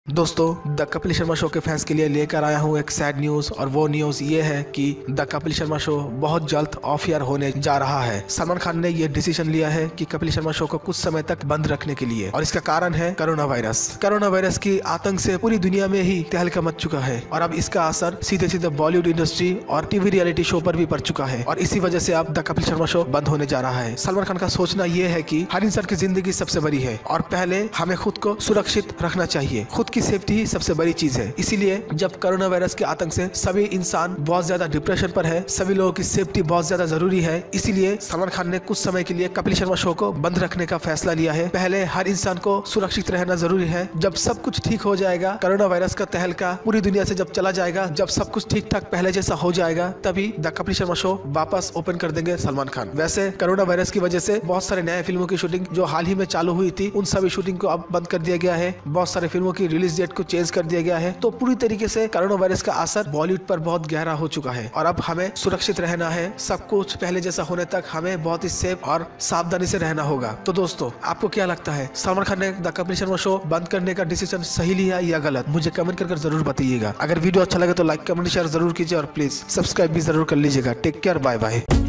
दोस्तों, the Kapil Sharma show के fans के लिए लेकर आया हूँ एक सैड न्यूज़। और वो न्यूज़ ये है कि द कपिल शर्मा शो बहुत जल्द ऑफ एयर होने जा रहा है। सलमान खान ने ये डिसीजन लिया है कि कपिल शर्मा शो को कुछ समय तक बंद रखने के लिए, और इसका कारण है कोरोना वायरस। कोरोना वायरस की आतंक से पूरी दुनिया में ही तहलका मच चुका है और अब इसका असर सीधे सीधे बॉलीवुड इंडस्ट्री और टीवी रियलिटी शो पर भी पड़ चुका है, और इसी वजह से अब द कपिल शर्मा शो बंद होने जा रहा है। सलमान खान का सोचना ये है कि हर इंसान की जिंदगी सबसे बड़ी है और पहले हमें खुद को सुरक्षित रखना चाहिए। खुद की सेफ्टी ही सबसे बड़ी चीज है। इसीलिए जब कोरोना वायरस के आतंक से सभी इंसान बहुत ज्यादा डिप्रेशन पर है, सभी लोगों की सेफ्टी बहुत ज्यादा जरूरी है। इसीलिए सलमान खान ने कुछ समय के लिए कपिल शर्मा शो को बंद रखने का फैसला लिया है। पहले हर इंसान को सुरक्षित रहना जरूरी है। जब सब कुछ ठीक हो जाएगा, कोरोना वायरस का तहलका पूरी दुनिया से जब चला जाएगा, जब सब कुछ ठीक ठाक पहले जैसा हो जाएगा, तभी द कपिल शर्मा शो वापस ओपन कर देंगे सलमान खान। वैसे कोरोना वायरस की वजह से बहुत सारे नए फिल्मों की शूटिंग जो हाल ही में चालू हुई थी, उन सभी शूटिंग को अब बंद कर दिया गया है। बहुत सारे फिल्मों की रिलीज डेट को चेंज कर दिया गया है। तो पूरी तरीके से कोरोना वायरस का असर बॉलीवुड पर बहुत गहरा हो चुका है और अब हमें सुरक्षित रहना है। सब कुछ पहले जैसा होने तक हमें बहुत ही सेफ और सावधानी से रहना होगा। तो दोस्तों, आपको क्या लगता है, सलमान खान ने द कपिल शर्मा शो बंद करने का डिसीजन सही लिया या गलत? मुझे कमेंट कर जरूर बताइएगा। अगर वीडियो अच्छा लगे तो लाइक कमेंट शेयर जरूर कीजिए और प्लीज सब्सक्राइब भी जरूर कर लीजिएगा। Take care, bye bye.